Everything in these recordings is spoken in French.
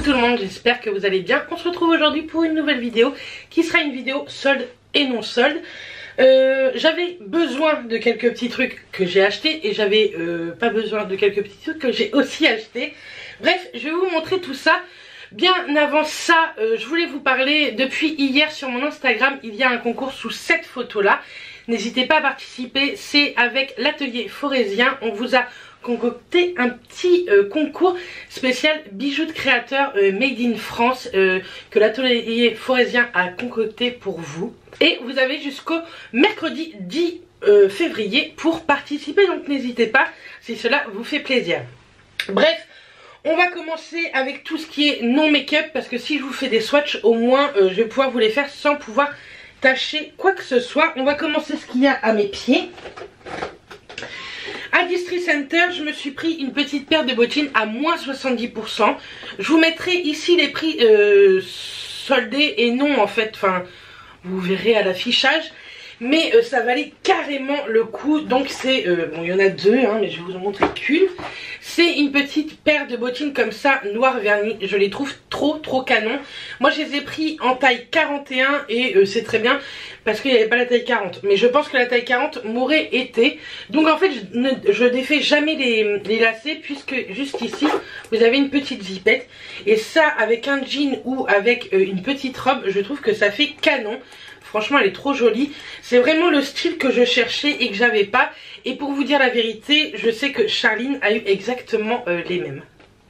Coucou tout le monde, j'espère que vous allez bien. On se retrouve aujourd'hui pour une nouvelle vidéo qui sera une vidéo solde et non solde. J'avais besoin de quelques petits trucs que j'ai achetés et j'avais pas besoin de quelques petits trucs que j'ai aussi achetés. Bref, je vais vous montrer tout ça. Bien avant ça, je voulais vous parler, depuis hier sur mon Instagram, il y a un concours sous cette photo là. N'hésitez pas à participer, c'est avec l'atelier Forésien. On vous a concocté un petit concours spécial bijoux de créateurs made in France que l'atelier Forésien a concocté pour vous. Et vous avez jusqu'au mercredi 10 février pour participer, donc n'hésitez pas si cela vous fait plaisir. Bref, on va commencer avec tout ce qui est non make-up parce que si je vous fais des swatchs, au moins je vais pouvoir vous les faire sans pouvoir tâcher quoi que ce soit. On va commencer ce qu'il y a à mes pieds. À District Center, je me suis pris une petite paire de bottines à moins 70%. Je vous mettrai ici les prix soldés et non en fait, enfin vous verrez à l'affichage. Mais ça valait carrément le coup. Donc c'est, bon il y en a deux hein, mais je vais vous en montrer qu'une. C'est une petite paire de bottines comme ça, noir verni. Je les trouve trop canon. Moi je les ai pris en taille 41 et c'est très bien parce qu'il n'y avait pas la taille 40. Mais je pense que la taille 40 m'aurait été. Donc en fait je défais jamais les lacets puisque juste ici vous avez une petite zipette. Et ça avec un jean ou avec une petite robe, je trouve que ça fait canon. Franchement elle est trop jolie. C'est vraiment le style que je cherchais et que j'avais pas. Et pour vous dire la vérité, je sais que Charline a eu exactement les mêmes.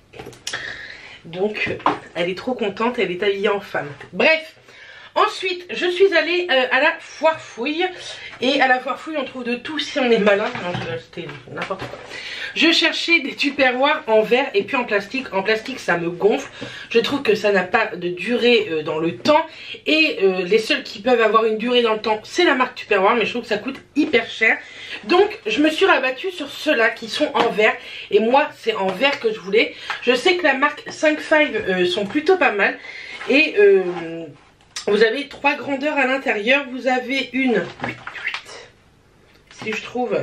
Donc elle est trop contente, elle est habillée en femme. Bref, ensuite je suis allée à la foire fouille. Et à la foire fouille on trouve de tout si on est malin. Non, c'était n'importe quoi. Je cherchais des tupperwares en verre et puis en plastique. En plastique ça me gonfle. Je trouve que ça n'a pas de durée dans le temps. Et les seuls qui peuvent avoir une durée dans le temps c'est la marque Tupperware. Mais je trouve que ça coûte hyper cher. Donc je me suis rabattue sur ceux-là qui sont en verre. Et moi c'est en verre que je voulais. Je sais que la marque 5-5 sont plutôt pas mal. Et vous avez trois grandeurs à l'intérieur. Vous avez une, si je trouve,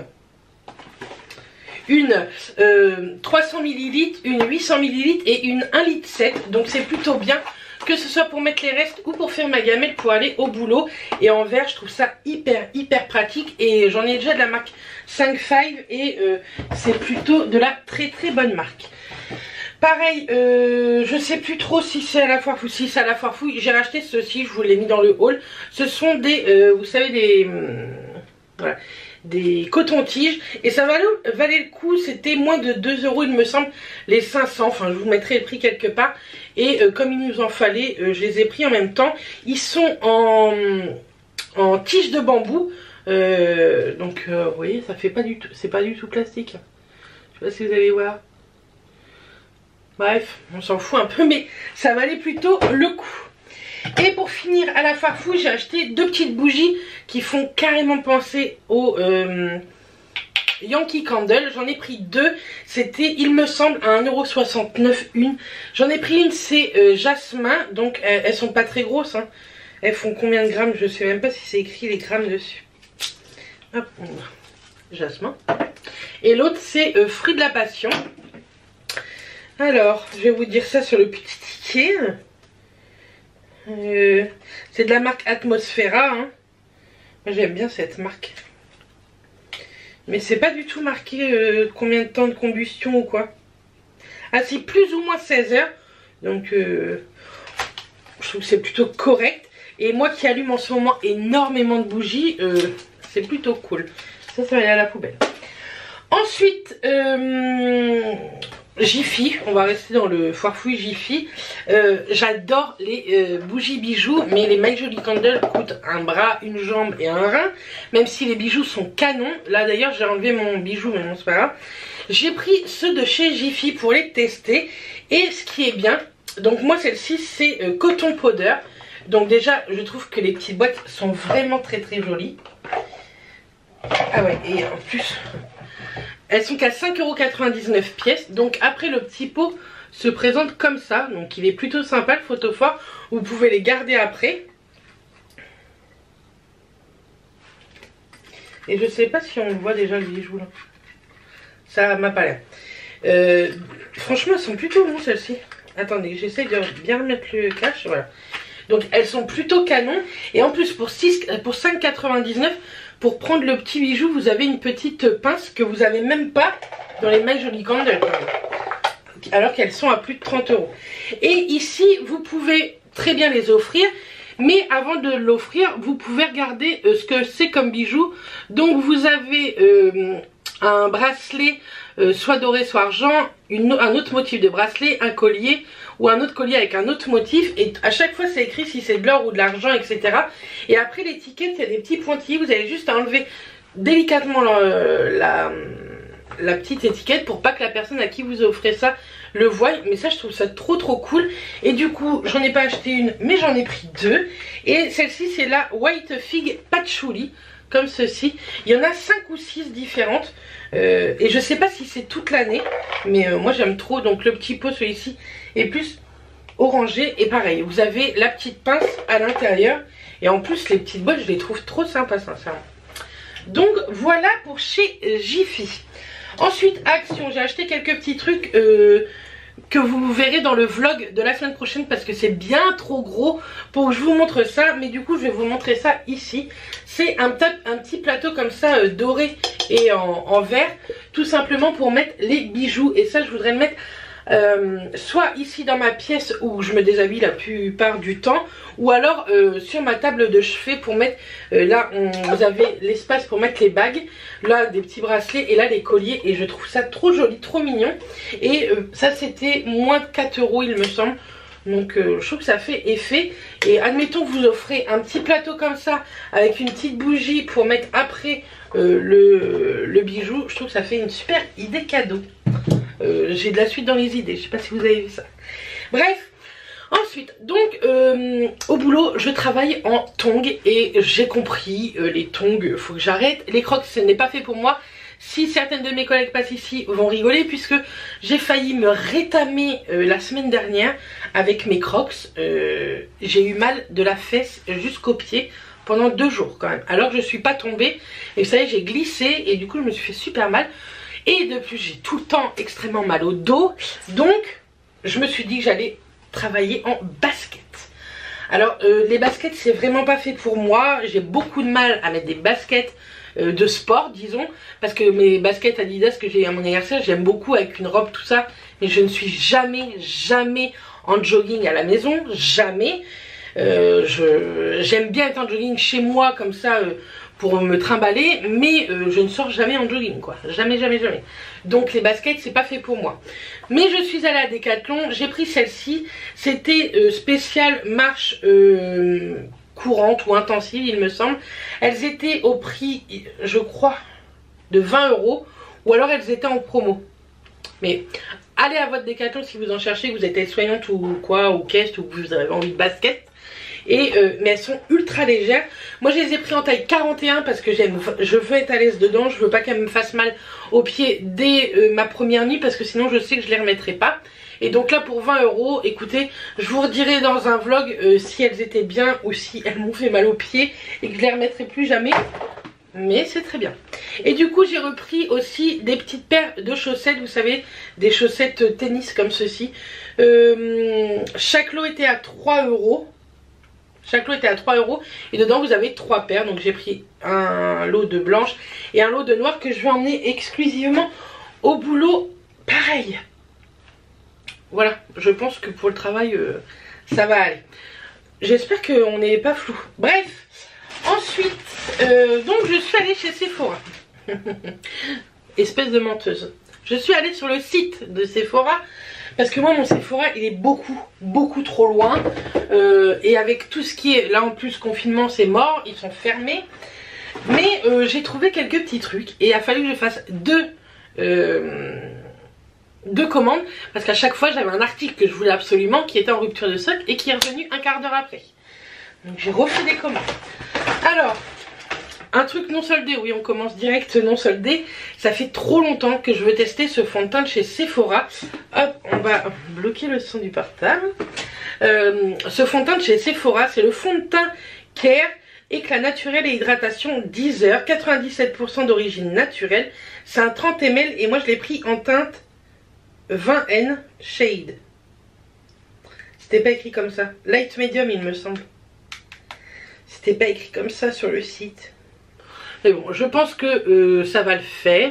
une 300 ml, une 800 ml et une 1,7 litre. Donc c'est plutôt bien, que ce soit pour mettre les restes ou pour faire ma gamelle pour aller au boulot. Et en verre je trouve ça hyper pratique. Et j'en ai déjà de la marque 5-5 et c'est plutôt de la très bonne marque. Pareil, je sais plus trop si c'est à la foire fouille. Si c'est à la foire fouille, j'ai racheté ceci, je vous l'ai mis dans le haul. Ce sont des, vous savez, des, voilà, des cotons-tiges. Et ça valait le coup, c'était moins de 2 € il me semble, les 500. Enfin, je vous mettrai le prix quelque part. Et comme il nous en fallait, je les ai pris en même temps. Ils sont en tige de bambou. Donc, vous voyez, ça fait pas du tout, c'est pas du tout plastique. Je sais pas si vous allez voir. Bref, on s'en fout un peu, mais ça valait plutôt le coup. Et pour finir, à la foire fouille, j'ai acheté deux petites bougies qui font carrément penser au Yankee Candle. J'en ai pris deux. C'était, il me semble, à 1,69 € une. J'en ai pris une, c'est jasmin. Donc, elles sont pas très grosses. Hein. Elles font combien de grammes? Je sais même pas si c'est écrit les grammes dessus. Hop, jasmin. Et l'autre, c'est fruit de la passion. Alors, je vais vous dire ça sur le petit ticket. C'est de la marque Atmosphera. Hein. Moi, j'aime bien cette marque. Mais c'est pas du tout marqué combien de temps de combustion ou quoi. Ah, c'est plus ou moins 16 heures. Donc, je trouve que c'est plutôt correct. Et moi qui allume en ce moment énormément de bougies, c'est plutôt cool. Ça va aller à la poubelle. Ensuite, Jiffy, on va rester dans le foire fouille Jiffy. J'adore les bougies bijoux, mais les My Jolie Candle coûtent un bras, une jambe et un rein. Même si les bijoux sont canons. Là d'ailleurs j'ai enlevé mon bijou, mais bon c'est pas grave. J'ai pris ceux de chez Jiffy pour les tester. Et ce qui est bien, donc moi celle-ci c'est coton powder. Donc déjà je trouve que les petites boîtes sont vraiment très jolies. Ah ouais, et en plus elles sont qu'à 5,99 € pièce. Donc après le petit pot se présente comme ça. Donc il est plutôt sympa le photophore. Vous pouvez les garder après. Et je sais pas si on voit déjà le bijou là. Ça m'a pas l'air. Franchement elles sont plutôt bonnes celles-ci. Attendez, j'essaie de bien remettre le cache, voilà. Donc elles sont plutôt canon. Et en plus pour 5,99 pour prendre le petit bijou, vous avez une petite pince que vous avez même pas dans les My Jolly Candles. Alors qu'elles sont à plus de 30 €. Et ici, vous pouvez très bien les offrir. Mais avant de l'offrir, vous pouvez regarder ce que c'est comme bijou. Donc vous avez un bracelet, soit doré, soit argent, un autre motif de bracelet, un collier ou un autre collier avec un autre motif. Et à chaque fois c'est écrit si c'est de l'or ou de l'argent, etc. Et après l'étiquette, il y a des petits pointillés. Vous avez juste à enlever délicatement la petite étiquette pour pas que la personne à qui vous offrez ça le voie. Mais ça, je trouve ça trop cool. Et du coup, j'en ai pas acheté une, mais j'en ai pris deux. Et celle-ci, c'est la White Fig Patchouli, comme ceci. Il y en a 5 ou 6 différentes. Et je sais pas si c'est toute l'année, mais moi j'aime trop. Donc le petit pot, celui-ci, est plus orangé. Et pareil, vous avez la petite pince à l'intérieur. Et en plus, les petites boîtes, je les trouve trop sympas, sincèrement. Donc voilà pour chez Jiffy. Ensuite, Action, j'ai acheté quelques petits trucs que vous verrez dans le vlog de la semaine prochaine parce que c'est bien trop gros pour que je vous montre ça. Mais du coup, je vais vous montrer ça ici. C'est un petit plateau comme ça doré et en verre, tout simplement pour mettre les bijoux. Et ça, je voudrais le mettre soit ici dans ma pièce où je me déshabille la plupart du temps, ou alors sur ma table de chevet pour mettre là vous avez l'espace pour mettre les bagues, là des petits bracelets et là les colliers. Et je trouve ça trop joli, trop mignon. Et ça c'était moins de 4 € il me semble. Donc je trouve que ça fait effet. Et admettons que vous offrez un petit plateau comme ça avec une petite bougie pour mettre après le bijou, je trouve que ça fait une super idée cadeau. J'ai de la suite dans les idées, je sais pas si vous avez vu ça. Bref, ensuite, donc au boulot, je travaille en tongs et j'ai compris, les tongs, faut que j'arrête. Les crocs, ce n'est pas fait pour moi. Si certaines de mes collègues passent ici, vont rigoler puisque j'ai failli me rétamer la semaine dernière avec mes crocs. J'ai eu mal de la fesse jusqu'au pied pendant 2 jours quand même. Alors que je suis pas tombée et vous savez, j'ai glissé et du coup je me suis fait super mal. Et de plus, j'ai tout le temps extrêmement mal au dos. Donc, je me suis dit que j'allais travailler en basket. Alors, les baskets, c'est vraiment pas fait pour moi. J'ai beaucoup de mal à mettre des baskets de sport, disons. Parce que mes baskets Adidas que j'ai eu à mon anniversaire, j'aime beaucoup avec une robe, tout ça. Mais je ne suis jamais en jogging à la maison. Jamais. J'aime bien être en jogging chez moi, comme ça... pour me trimballer, mais je ne sors jamais en jogging, quoi. Jamais. Donc les baskets, c'est pas fait pour moi. Mais je suis allée à Decathlon, j'ai pris celle-ci. C'était spécial marche courante ou intensive, il me semble. Elles étaient au prix, je crois, de 20 €, ou alors elles étaient en promo. Mais allez à votre Decathlon si vous en cherchez, que vous êtes aide-soignante ou quoi, ou caisse, ou que vous avez envie de basket. Et mais elles sont ultra légères. Moi je les ai pris en taille 41 parce que je veux être à l'aise dedans. Je veux pas qu'elles me fassent mal aux pieds dès ma première nuit, parce que sinon je sais que je les remettrai pas. Et donc là pour 20 €, écoutez, je vous redirai dans un vlog si elles étaient bien ou si elles m'ont fait mal aux pieds et que je les remettrai plus jamais. Mais c'est très bien. Et du coup j'ai repris aussi des petites paires de chaussettes, vous savez, des chaussettes tennis comme ceci. Chaque lot était à 3 €. Chaque lot était à 3 € et dedans vous avez 3 paires. Donc j'ai pris un lot de blanche et un lot de noir que je vais emmener exclusivement au boulot. Pareil. Voilà, je pense que pour le travail ça va aller. J'espère qu'on n'est pas flou. Bref, ensuite donc je suis allée chez Sephora. Espèce de menteuse. Je suis allée sur le site de Sephora. Parce que moi mon Sephora il est beaucoup trop loin. Et avec tout ce qui est là en plus confinement, c'est mort, ils sont fermés. Mais j'ai trouvé quelques petits trucs. Et il a fallu que je fasse deux commandes. Parce qu'à chaque fois j'avais un article que je voulais absolument, qui était en rupture de stock et qui est revenu un quart d'heure après. Donc j'ai refait des commandes. Alors, un truc non soldé, oui on commence direct non soldé. Ça fait trop longtemps que je veux tester ce fond de teint de chez Sephora. Hop, on va bloquer le son du portable. Ce fond de teint de chez Sephora, c'est le fond de teint Care Éclat naturel et hydratation 10 heures, 97% d'origine naturelle. C'est un 30 ml et moi je l'ai pris en teinte 20N Shade. C'était pas écrit comme ça. Light medium, il me semble. C'était pas écrit comme ça sur le site. Mais bon, je pense que ça va le faire.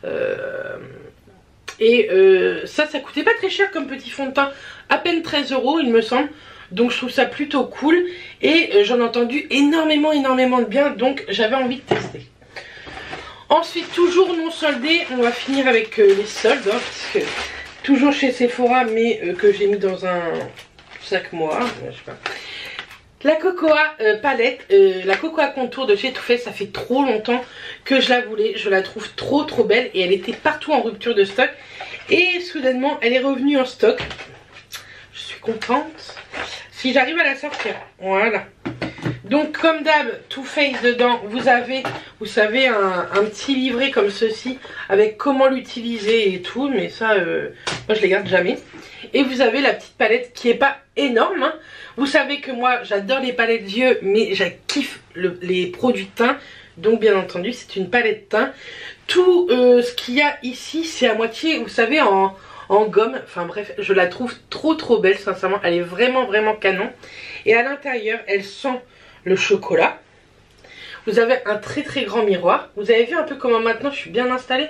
Ça coûtait pas très cher comme petit fond de teint. À peine 13 € il me semble. Donc je trouve ça plutôt cool. Et j'en ai entendu énormément de bien. Donc j'avais envie de tester. Ensuite, toujours non soldé, on va finir avec les soldes. Hein, parce que toujours chez Sephora, mais que j'ai mis dans un sac moi. Je sais pas. La Cocoa palette, la Cocoa contour de chez Too Faced, ça fait trop longtemps que je la voulais. Je la trouve trop belle et elle était partout en rupture de stock. Et soudainement, elle est revenue en stock. Je suis contente. Si j'arrive à la sortir. Voilà. Donc comme d'hab, Too Faced dedans, vous avez, vous savez, un petit livret comme ceci avec comment l'utiliser et tout. Mais ça, moi je les garde jamais. Et vous avez la petite palette qui est pas énorme. Hein. Vous savez que moi j'adore les palettes yeux, mais je kiffe les produits teint. Donc bien entendu, c'est une palette teint. Tout ce qu'il y a ici, c'est à moitié, vous savez, en gomme. Enfin bref, je la trouve trop belle, sincèrement. Elle est vraiment canon. Et à l'intérieur, elle sent le chocolat. Vous avez un très grand miroir. Vous avez vu un peu comment maintenant je suis bien installée.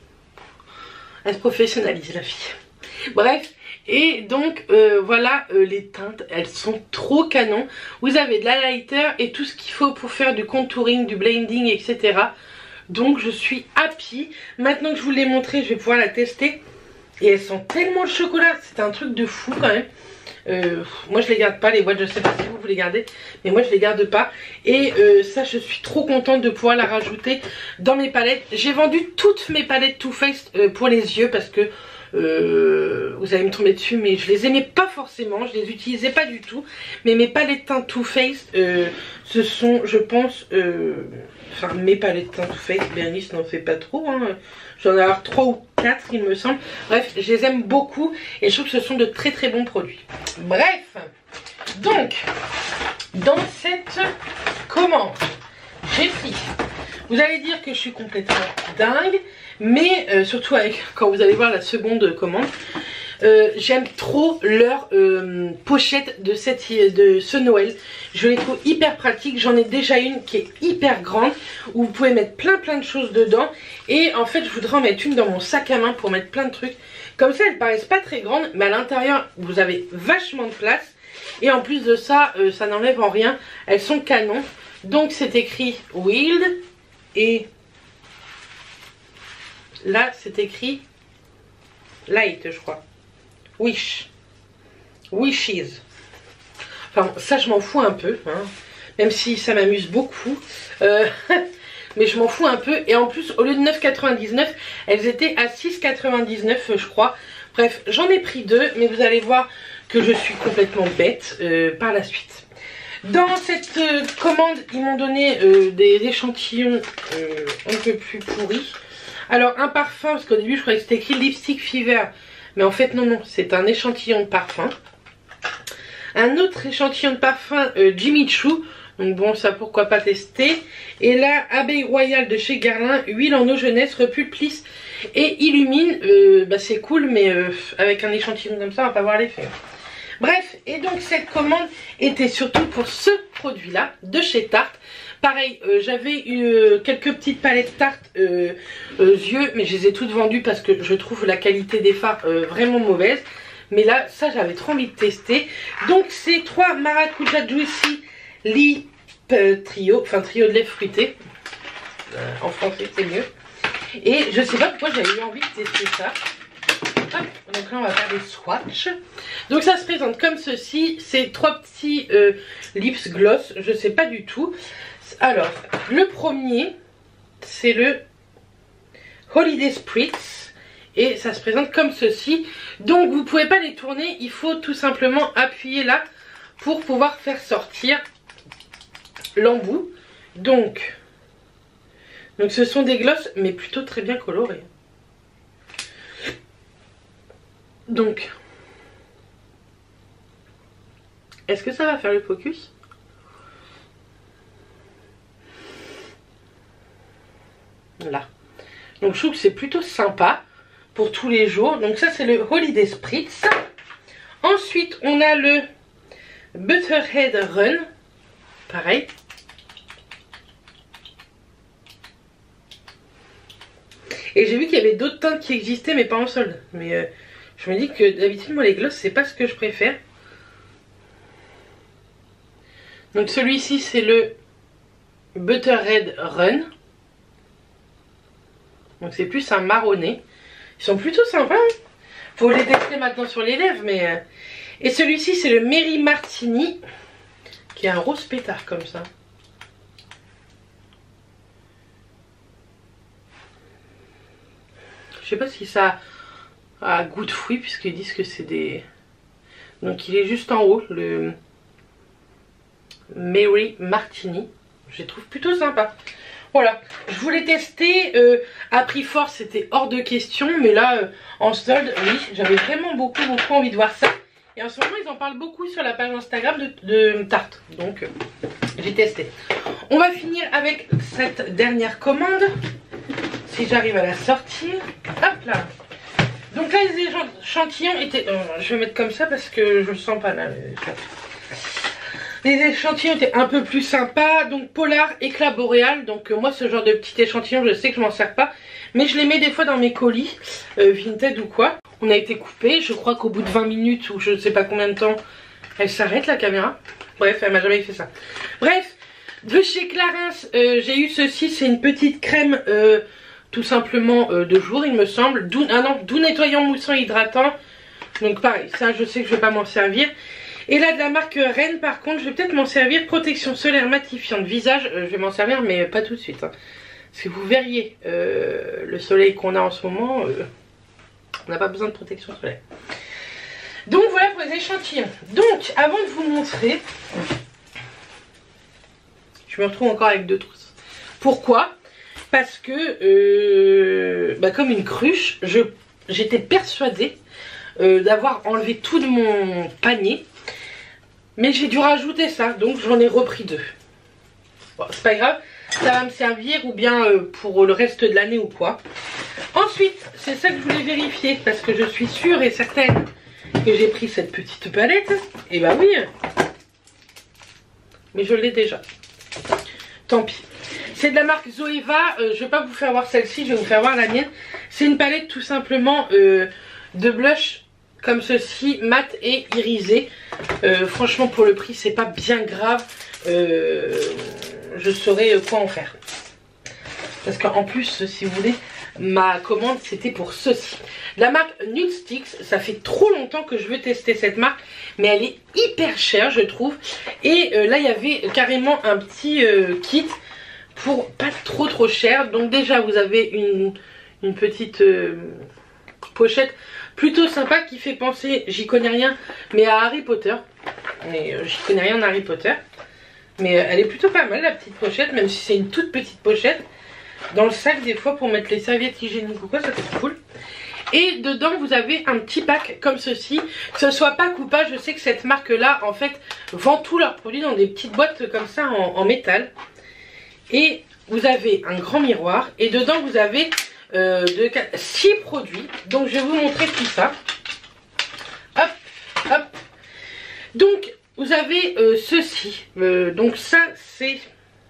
Elle se professionnalise la fille. Bref, et donc voilà les teintes, elles sont trop canon. Vous avez de l'highlighter et tout ce qu'il faut pour faire du contouring, du blending, etc. Donc je suis happy. Maintenant que je vous l'ai montré, je vais pouvoir la tester. Et elles sent tellement le chocolat, c'est un truc de fou quand même. Moi je les garde pas les boîtes, je sais pas si vous les gardez, mais moi je les garde pas. Et ça, je suis trop contente de pouvoir la rajouter dans mes palettes. J'ai vendu toutes mes palettes Too Faced pour les yeux parce que vous allez me tomber dessus, mais je les aimais pas forcément, je les utilisais pas du tout. Mais mes palettes teint Too Faced, ce sont, je pense, enfin mes palettes teint Too Faced, Bernice n'en fait pas trop, hein. J'en ai avoir 3 ou 4 il me semble. Bref, je les aime beaucoup et je trouve que ce sont de très bons produits. Bref, donc dans cette commande, j'ai pris, vous allez dire que je suis complètement dingue, mais surtout avec, quand vous allez voir la seconde commande, j'aime trop leur pochette de ce Noël. Je les trouve hyper pratiques. J'en ai déjà une qui est hyper grande où vous pouvez mettre plein de choses dedans. Et en fait je voudrais en mettre une dans mon sac à main pour mettre plein de trucs. Comme ça elles paraissent pas très grandes, mais à l'intérieur vous avez vachement de place. Et en plus de ça, ça n'enlève en rien. Elles sont canon. Donc c'est écrit Wild. Et là c'est écrit Light, je crois. Wish. Wishes. Enfin, ça je m'en fous un peu, hein, même si ça m'amuse beaucoup. Mais je m'en fous un peu. Et en plus, au lieu de 9,99, elles étaient à 6,99 je crois. Bref, j'en ai pris 2, mais vous allez voir que je suis complètement bête par la suite. Dans cette commande, ils m'ont donné des échantillons un peu plus pourris. Alors, un parfum, parce qu'au début, je croyais que c'était écrit Lipstick Fever. Mais en fait non, c'est un échantillon de parfum. Un autre échantillon de parfum Jimmy Choo. Donc bon, ça pourquoi pas tester. Et là, Abeille Royale de chez Guerlain, huile en eau jeunesse, repulpe, plisse et illumine. C'est cool, mais avec un échantillon comme ça, on va pas voir l'effet. Bref, et donc cette commande était surtout pour ce produit là de chez Tarte. Pareil, j'avais eu quelques petites palettes Tarte yeux, mais je les ai toutes vendues parce que je trouve la qualité des fards vraiment mauvaise. Mais là, ça j'avais trop envie de tester. Donc c'est 3 Maracuja Juicy Lip Trio, enfin trio de lèvres fruitées. En français c'est mieux. Et je sais pas pourquoi j'avais eu envie de tester ça. Hop, donc là on va faire des swatchs. Donc ça se présente comme ceci. C'est 3 petits lips gloss, je sais pas du tout. Alors, le premier, c'est le Holiday Spritz. Et ça se présente comme ceci. Donc vous pouvez pas les tourner, il faut tout simplement appuyer là pour pouvoir faire sortir l'embout. Donc ce sont des glosses, mais plutôt très bien colorés. Donc, est-ce que ça va faire le focus ? Là. Donc je trouve que c'est plutôt sympa pour tous les jours. Donc ça c'est le Holiday Spritz. Ensuite, on a le Butterhead Run. Pareil. Et j'ai vu qu'il y avait d'autres teintes qui existaient, mais pas en solde. Mais je me dis que d'habitude, moi, les gloss, c'est pas ce que je préfère. Donc celui-ci, c'est le Butterhead Run. Donc c'est plus un marronné. Ils sont plutôt sympas. Hein. Faut les tester maintenant sur les lèvres. Mais et celui-ci, c'est le Mary Martini. Qui est un rose pétard comme ça. Je sais pas si ça a goût de fruits. Puisqu'ils disent que c'est des... Donc il est juste en haut. Le Mary Martini. Je les trouve plutôt sympa. Voilà, je voulais tester, à prix fort c'était hors de question, mais là en solde, oui, j'avais vraiment beaucoup envie de voir ça. Et en ce moment ils en parlent beaucoup sur la page Instagram de Tarte, donc j'ai testé. On va finir avec cette dernière commande, si j'arrive à la sortir. Hop là. Donc là les échantillons étaient, je vais mettre comme ça parce que je le sens pas là. Les échantillons étaient un peu plus sympas. Donc polar, éclat boréal. Donc moi ce genre de petit échantillon, je sais que je m'en sers pas, mais je les mets des fois dans mes colis Vinted ou quoi. On a été coupé, je crois qu'au bout de 20 minutes ou je ne sais pas combien de temps, elle s'arrête la caméra. Bref, elle m'a jamais fait ça. Bref, de chez Clarins, j'ai eu ceci. C'est une petite crème tout simplement de jour il me semble. Doux nettoyant, moussant, hydratant. Donc pareil, ça je sais que je vais pas m'en servir. Et là de la marque Rennes par contre je vais peut-être m'en servir. Protection solaire matifiante visage, je vais m'en servir mais pas tout de suite hein. Parce que vous verriez le soleil qu'on a en ce moment, on n'a pas besoin de protection solaire. Donc voilà pour les échantillons. Donc avant de vous montrer, je me retrouve encore avec deux trousses. Pourquoi? Parce que comme une cruche, j'étais persuadée d'avoir enlevé tout de mon panier. Mais j'ai dû rajouter ça, donc j'en ai repris deux. Bon, c'est pas grave, ça va me servir ou bien pour le reste de l'année ou quoi. Ensuite, c'est ça que je voulais vérifier, parce que je suis sûre et certaine que j'ai pris cette petite palette. Et bah oui, mais je l'ai déjà. Tant pis. C'est de la marque Zoeva, je vais pas vous faire voir celle-ci, je vais vous faire voir la mienne. C'est une palette tout simplement de blush comme ceci, mat et irisé. Franchement pour le prix c'est pas bien grave, je saurais quoi en faire. Parce qu'en plus si vous voulez, ma commande c'était pour ceci. La marque Nude Sticks, ça fait trop longtemps que je veux tester cette marque, mais elle est hyper chère je trouve. Et là il y avait carrément un petit kit pour pas trop cher. Donc déjà vous avez une petite pochette plutôt sympa qui fait penser, j'y connais rien, mais à Harry Potter. Mais j'y connais rien à Harry Potter. Mais elle est plutôt pas mal la petite pochette, même si c'est une toute petite pochette. Dans le sac des fois pour mettre les serviettes hygiéniques ou quoi, ça fait cool. Et dedans vous avez un petit pack comme ceci. Que ce soit pack ou pas, je sais que cette marque là en fait vend tous leurs produits dans des petites boîtes comme ça en métal. Et vous avez un grand miroir et dedans vous avez 6 produits. Donc je vais vous montrer tout ça. Hop, hop. Donc vous avez ceci. Donc ça c'est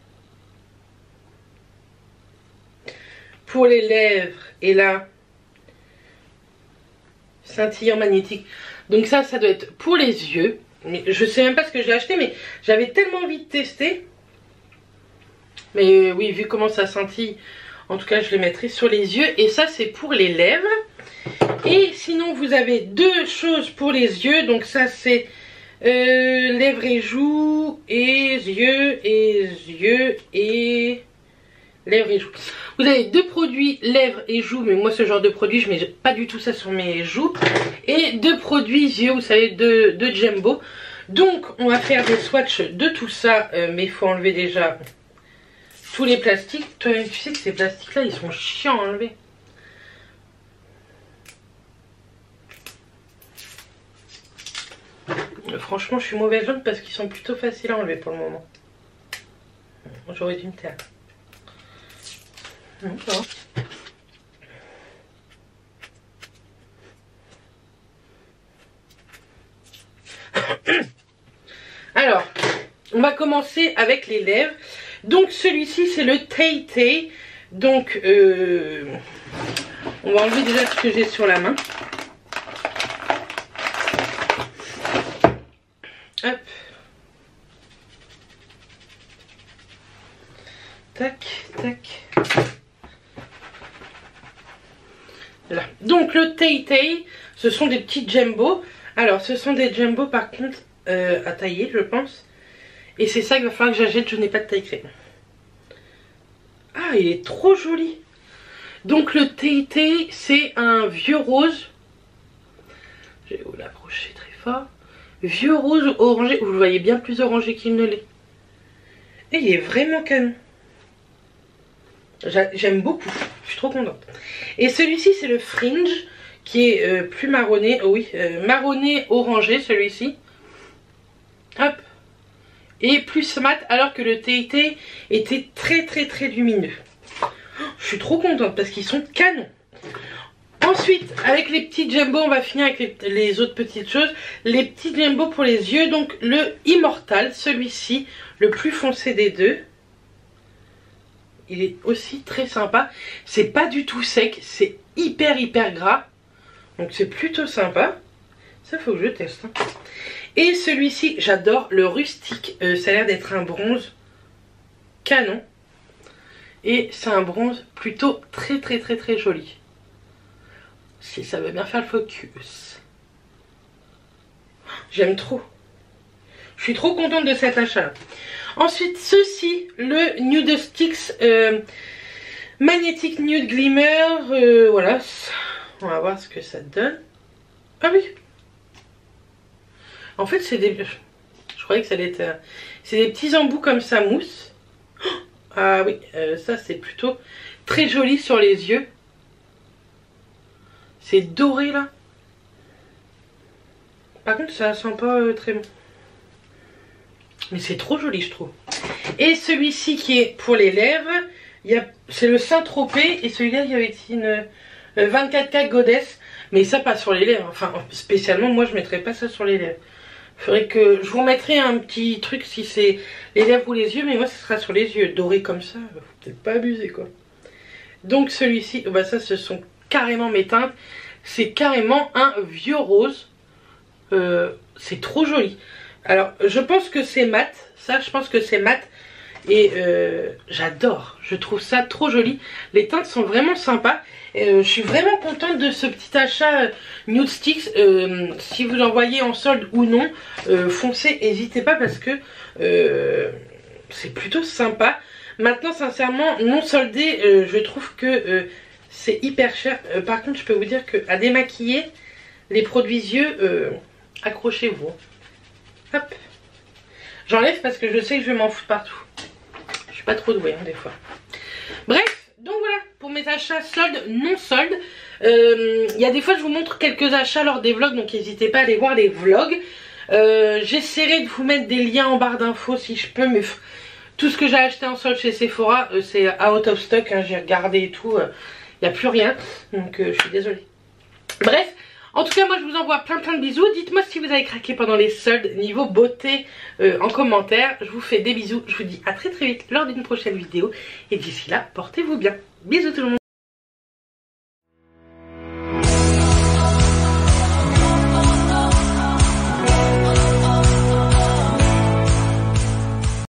pour les lèvres. Et là, scintillant magnétique. Donc ça doit être pour les yeux. Mais je sais même pas ce que j'ai acheté, mais j'avais tellement envie de tester. Mais oui, vu comment ça scintille, en tout cas je les mettrai sur les yeux. Et ça c'est pour les lèvres. Et sinon vous avez deux choses pour les yeux. Donc ça c'est lèvres et joues, et yeux et lèvres et joues. Vous avez deux produits lèvres et joues, mais moi ce genre de produit je mets pas du tout ça sur mes joues. Et deux produits yeux, vous savez, de Jumbo. Donc on va faire des swatchs de tout ça, mais il faut enlever déjà tous les plastiques. Toi tu sais que ces plastiques là ils sont chiants à enlever. Franchement je suis mauvaise langue parce qu'ils sont plutôt faciles à enlever pour le moment. J'aurais dû me taire. D'accord. Alors, on va commencer avec les lèvres. Donc celui-ci c'est le Tay Tay. Donc on va enlever déjà ce que j'ai sur la main. Hop. Tac, tac. Voilà. Donc le Tay Tay, ce sont des petits jumbo. Alors ce sont des jumbo par contre à tailler je pense. Et c'est ça qu'il va falloir que j'achète, je n'ai pas de taille crème. Ah, il est trop joli. Donc le Tay Tay, c'est un vieux rose. Je vais vous l'approcher très fort. Vieux rose orangé. Vous le voyez bien plus orangé qu'il ne l'est. Et il est vraiment canon. J'aime beaucoup. Je suis trop contente. Et celui-ci, c'est le Fringe. Qui est plus marronné. Oh oui, marronné orangé celui-ci. Hop. Et plus mat, alors que le Tay Tay était très lumineux. Je suis trop contente parce qu'ils sont canons. Ensuite, avec les petits jumbo, on va finir avec les autres petites choses. Les petits jumbo pour les yeux. Donc le Immortal, celui-ci, le plus foncé des deux. Il est aussi très sympa. C'est pas du tout sec, c'est hyper gras. Donc c'est plutôt sympa. Ça, faut que je teste. Hein. Et celui-ci, j'adore le rustique. Ça a l'air d'être un bronze canon. Et c'est un bronze plutôt très joli. Si ça veut bien faire le focus. J'aime trop. Je suis trop contente de cet achat. Ensuite, ceci, le Nude Sticks Magnetic Nude Glimmer. Voilà. On va voir ce que ça donne. Ah oui. En fait, c'est des... Je croyais que ça allait être... C'est des petits embouts comme ça, mousse. Ah oui, ça c'est plutôt très joli sur les yeux. C'est doré là. Par contre, ça sent pas très bon. Mais c'est trop joli, je trouve. Et celui-ci qui est pour les lèvres, c'est le Saint-Tropez. Et celui-là, il y avait une 24K Goddess. Mais ça, pas sur les lèvres. Enfin, spécialement, moi, je mettrais pas ça sur les lèvres. Il faudrait que je vous remettrai un petit truc si c'est les lèvres ou les yeux, mais moi ce sera sur les yeux, doré comme ça, faut peut-être pas abuser quoi. Donc celui-ci, bah ça ce sont carrément mes teintes, c'est carrément un vieux rose, c'est trop joli. Alors je pense que c'est mat, ça je pense que c'est mat et j'adore, je trouve ça trop joli, les teintes sont vraiment sympas. Je suis vraiment contente de ce petit achat Nude Sticks. Si vous en voyez en solde ou non, foncez, n'hésitez pas parce que c'est plutôt sympa. Maintenant, sincèrement, non soldé, je trouve que c'est hyper cher. Par contre, je peux vous dire qu'à démaquiller les produits yeux, accrochez-vous. Hop. J'enlève parce que je sais que je vais m'en foutre partout. Je suis pas trop douée hein, des fois. Bref. Donc voilà, pour mes achats soldes, non soldes. Il y a des fois je vous montre quelques achats lors des vlogs, donc n'hésitez pas à aller voir les vlogs. J'essaierai de vous mettre des liens en barre d'infos si je peux, mais tout ce que j'ai acheté en solde chez Sephora, c'est out of stock, hein, j'ai regardé et tout, il n'y a plus rien, donc je suis désolée. Bref, en tout cas moi je vous envoie plein de bisous. Dites-moi si vous avez craqué pendant les soldes niveau beauté en commentaire. Je vous fais des bisous, je vous dis à très vite lors d'une prochaine vidéo. Et d'ici là, portez-vous bien. Bisous tout le monde.